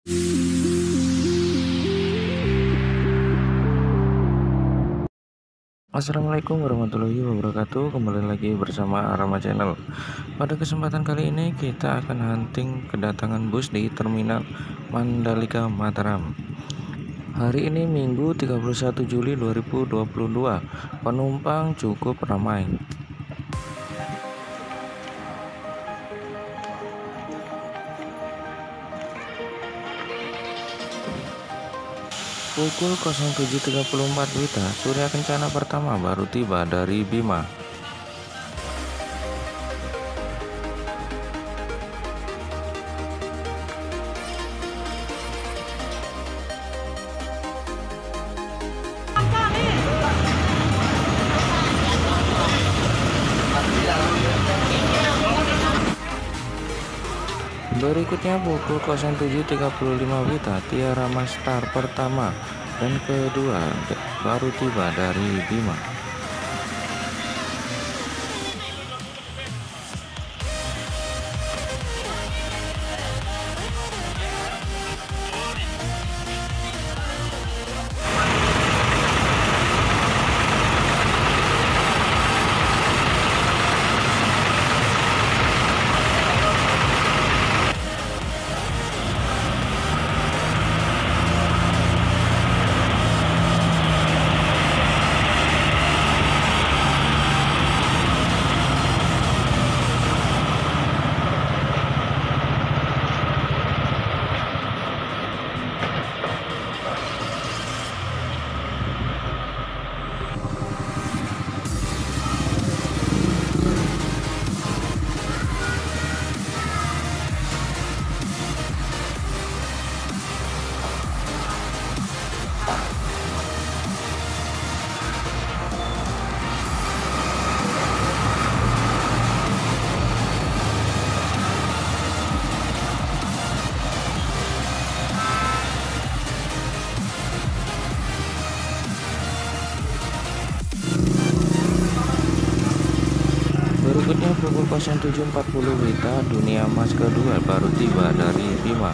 Assalamualaikum warahmatullahi wabarakatuh. Kembali lagi bersama Arama Channel. Pada kesempatan kali ini kita akan hunting kedatangan bus di Terminal Mandalika Mataram. Hari ini Minggu 31 Juli 2022. Penumpang cukup ramai. Pukul 07.34 WITA, Surya Kencana pertama baru tiba dari Bima. Berikutnya pukul 07.35 WITA, Tiara Mastar pertama dan kedua baru tiba dari Bima. Berikutnya pukul 07.40 WITA, Dunia Mas kedua baru tiba dari Bima.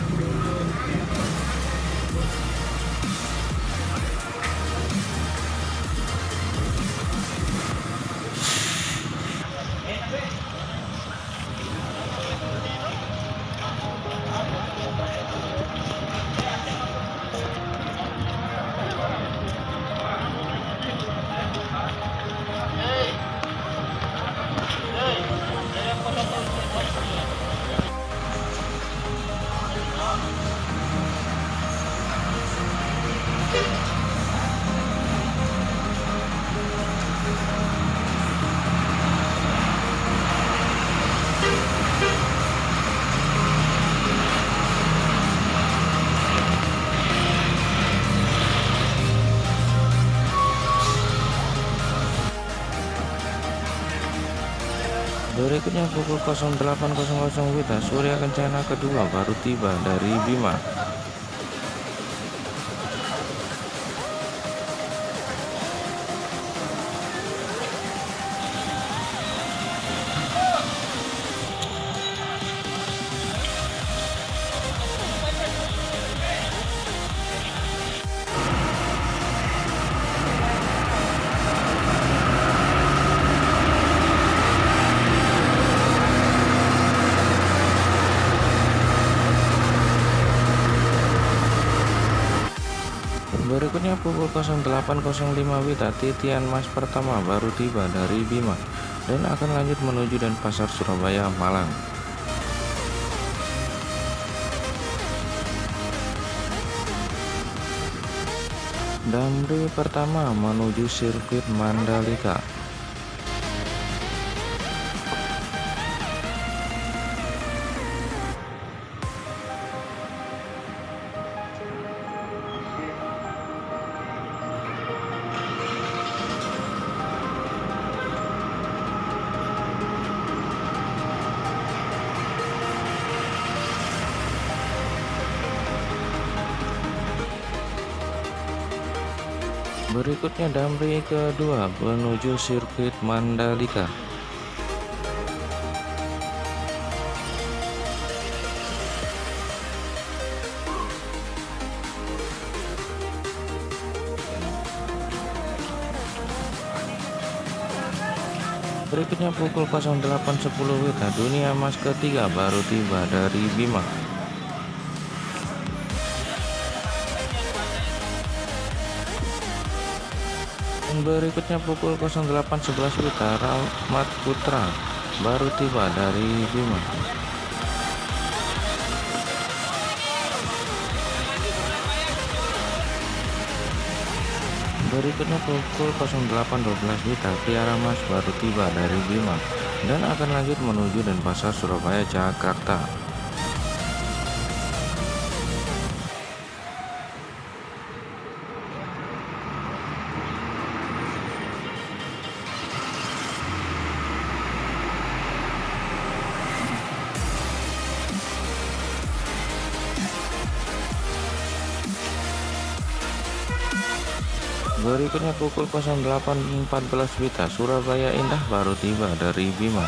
Berikutnya pukul 08.00 WITA, Surya Kencana kedua baru tiba dari Bima. Berikutnya pukul 08.05 WITA, Titian Mas pertama baru tiba dari Bima dan akan lanjut menuju Denpasar Surabaya Malang. Damri pertama menuju sirkuit Mandalika. Berikutnya Damri kedua menuju sirkuit Mandalika. Berikutnya pukul 08.10 WITA, dunia emas ketiga baru tiba dari Bima. Berikutnya pukul 08.11 WITA, Rahmat Putra baru tiba dari Bima. Berikutnya pukul 08.12 WITA, Tiara Mas baru tiba dari Bima dan akan lanjut menuju Denpasar, Surabaya, Jakarta. Berikutnya pukul 08.14 WITA, Surabaya Indah baru tiba dari Bima.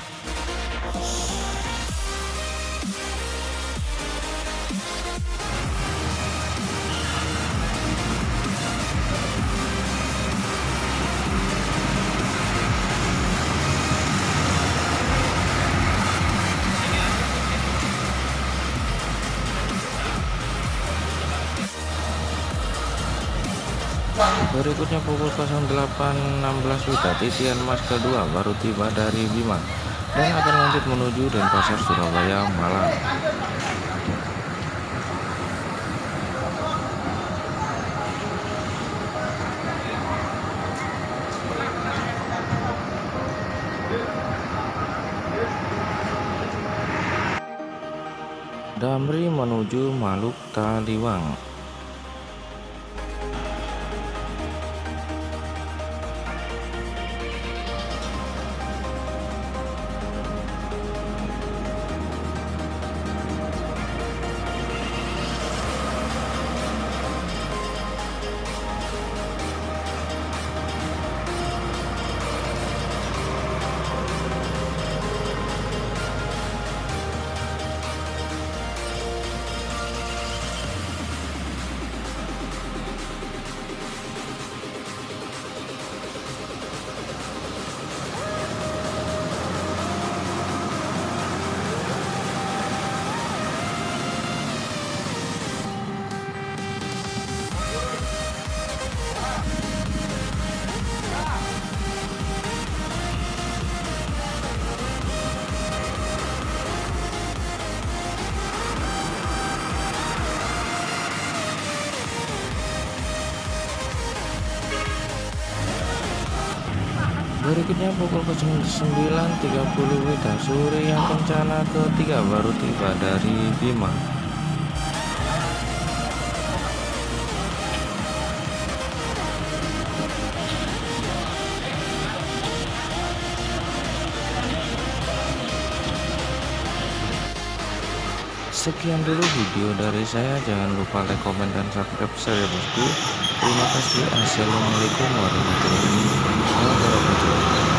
Berikutnya pukul 08.16 WITA, titian emas kedua baru tiba dari Bima dan akan lanjut menuju Denpasar, Surabaya, Malang. Damri menuju Maluk Taliwang. Berikutnya pukul 09.30 WITA, Surya Kencana ketiga baru tiba dari Bima. Sekian dulu video dari saya, jangan lupa like, komen, dan subscribe saya bosku. Terima kasih. Assalamualaikum warahmatullahi wabarakatuh.